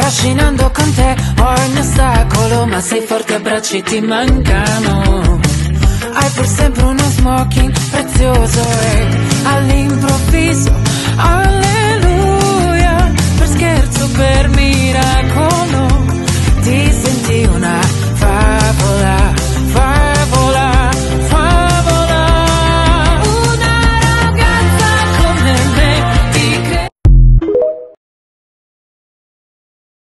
trascinando con te ogni ostacolo, ma sei forte, abbracci ti mancano. Hai pur sempre uno smoking prezioso e all'improvviso